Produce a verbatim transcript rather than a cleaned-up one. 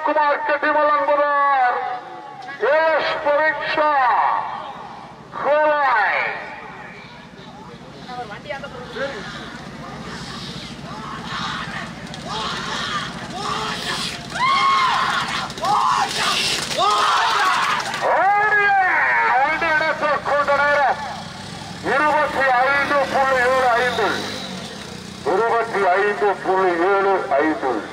Kumar Ketimalan Budar Yes Pariksha Kulai இருபத்தி ஐந்து புள்ளி ஏழு ஐந்து இருபத்தி ஐந்து புள்ளி ஏழு ஐந்து